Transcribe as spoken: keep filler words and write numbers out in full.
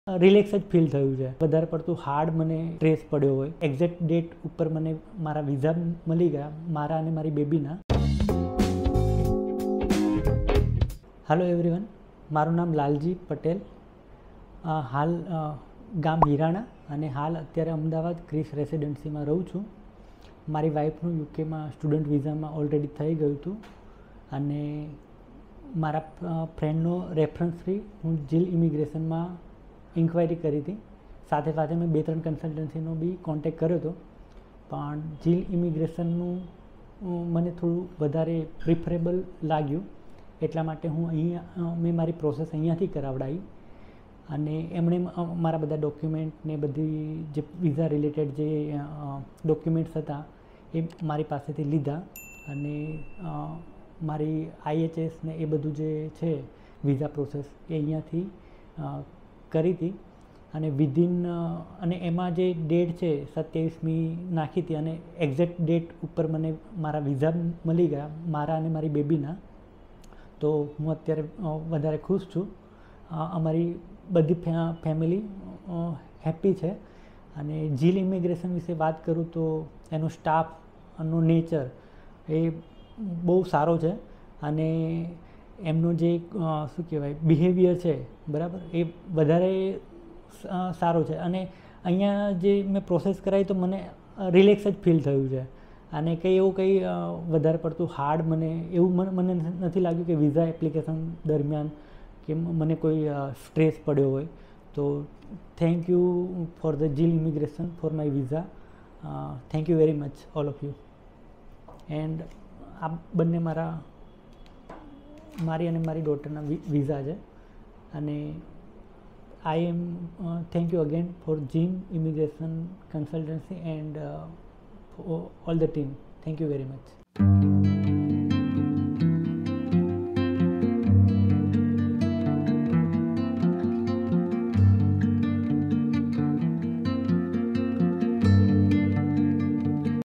Relax જ feel થયું છે. વધારે પડતું હાર્ડ મને સ્ટ્રેસ પડ્યો હોય. એક્ઝેક્ટ ડેટ ઉપર મને મારા વિઝા મળી ગયા, મારા અને મારી બેબીના. હાલો એવરીવન, મારું નામ લાલજી પટેલ. હાલ ગામ હિરાણા અને હાલ અત્યારે અમદાવાદ ક્રિસ રેસિડેન્સીમાં રહું છું. મારી વાઈફનું યુકેમાં સ્ટુડન્ટ વિઝામાં ઓલરેડી થઈ ગયું હતું અને મારા ફ્રેન્ડનો રેફરન્સથી હું ઝીલ ઇમિગ્રેશનમાં ઇન્ક્વાયરી કરી હતી. સાથે સાથે મેં બે ત્રણ કન્સલ્ટન્સીનો બી કોન્ટેક્ટ કર્યો હતો, પણ ઝીલ ઇમિગ્રેશનનું મને થોડું વધારે પ્રિફરેબલ લાગ્યું. એટલા માટે હું અહીંયા મેં મારી પ્રોસેસ અહીંયાથી કરાવડાવી અને એમણે મારા બધા ડોક્યુમેન્ટ ને બધી જે વિઝા રિલેટેડ જે ડોક્યુમેન્ટ્સ હતા એ મારી પાસેથી લીધા અને મારી આઈએચએસ ને એ બધું જે છે વિઝા પ્રોસેસ એ અહીંયાથી કરી હતી અને વિધિન અને એમાં જે ડેટ છે સત્યાવીસમી નાખી હતી અને એક્ઝેક્ટ ડેટ ઉપર મને મારા વિઝા મળી ગયા, મારા અને મારી બેબીના. તો હું અત્યારે વધારે ખુશ છું. અમારી બધી ફેમિલી હેપી છે અને ઝીલ ઇમિગ્રેશન વિશે વાત કરું તો એનો સ્ટાફનો નેચર એ બહુ સારો છે અને એમનો જે શું કહેવાય બિહેવિયર છે બરાબર એ વધારે સારો છે અને અહીંયા જે મેં પ્રોસેસ કરાવી તો મને રિલેક્સ જ ફીલ થયું છે અને કંઈ એવું કંઈ વધારે પડતું હાર્ડ મને એવું મને નથી લાગ્યું કે વિઝા એપ્લિકેશન દરમિયાન કે મને કોઈ સ્ટ્રેસ પડ્યો હોય. તો thank you for the Zeel immigration for my visa. Thank you very much all of you. And આ બંને મારા મારી અને મારી ડોટરના વિઝા છે અને I am thank you again for Zeel immigration consultancy and all the team. Thank you very much.